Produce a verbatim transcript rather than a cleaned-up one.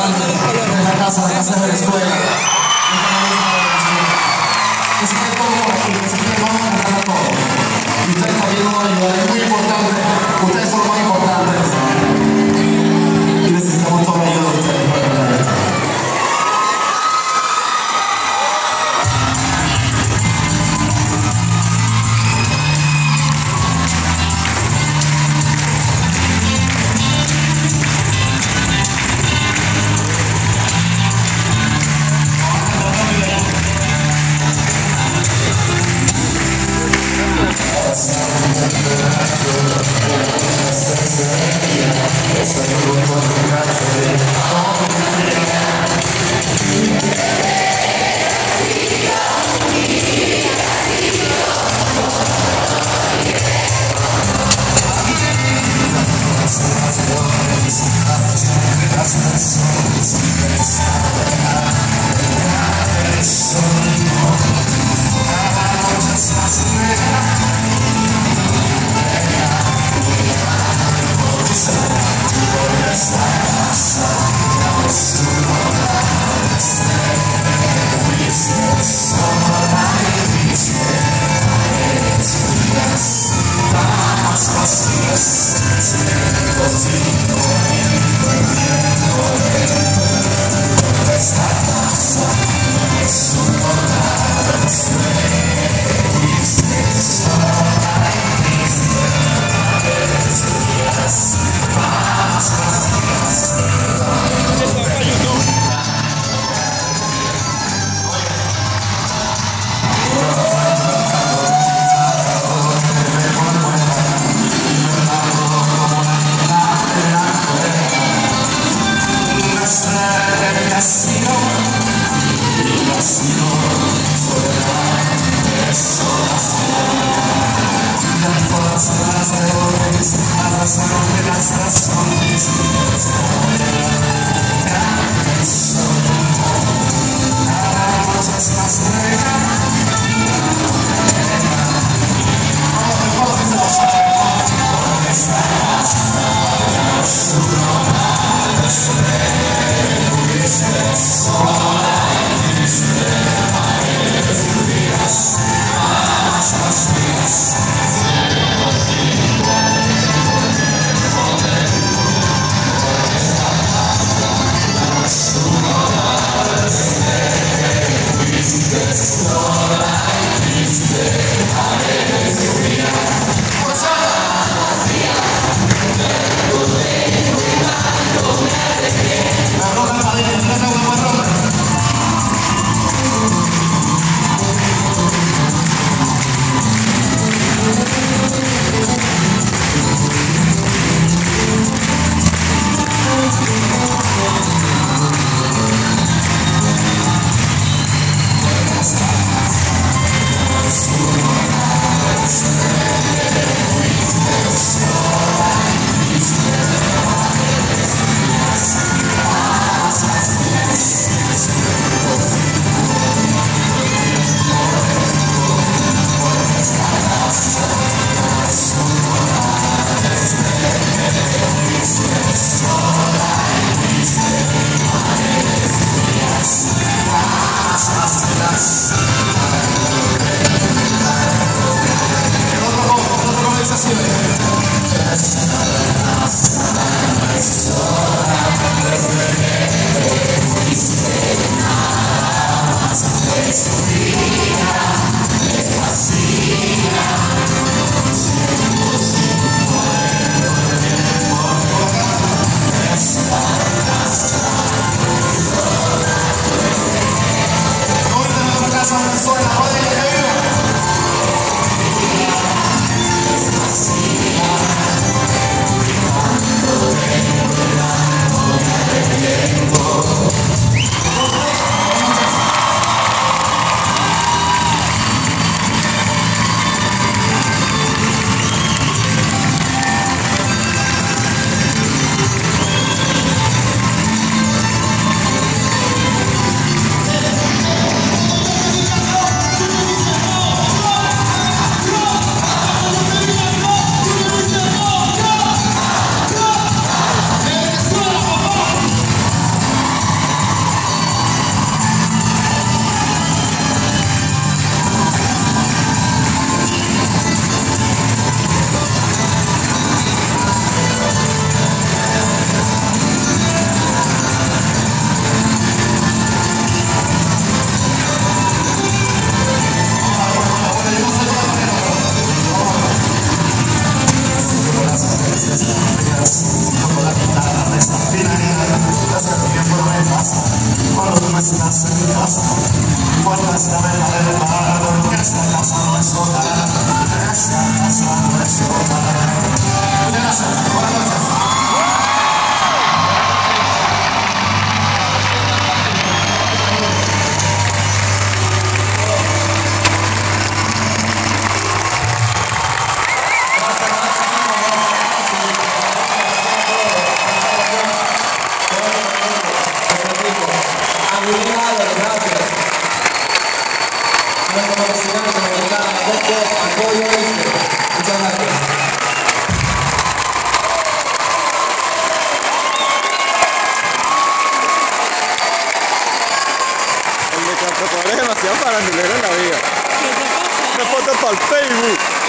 importante de la casa, de la casa de la escuela. Que se quede todo aquí, que se quede, vamos a cantar todo. Y ustedes también nos van a ayudar, es muy importante, ustedes son los más importantes. Y necesitamos toda la ayuda de ustedes para lograr esto. no estás en casa, puertas de verdadero, que esta casa no es hogar, esta casa no es hogar. Muchas gracias, buenas noches. Es demasiado farandulero en la vida. Una foto para el Facebook.